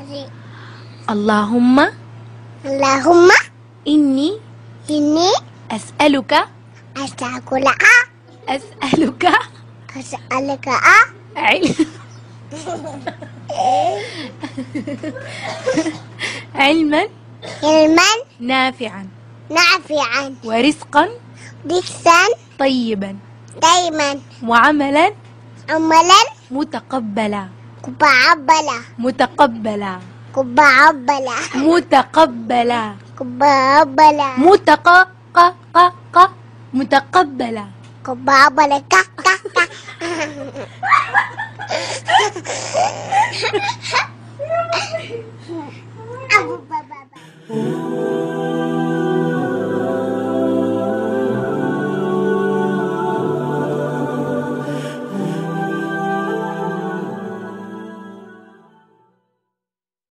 اللهم إني أسألك علما نافعا ورزقا طيبا وعملا متقبلا متقبلا متقبلا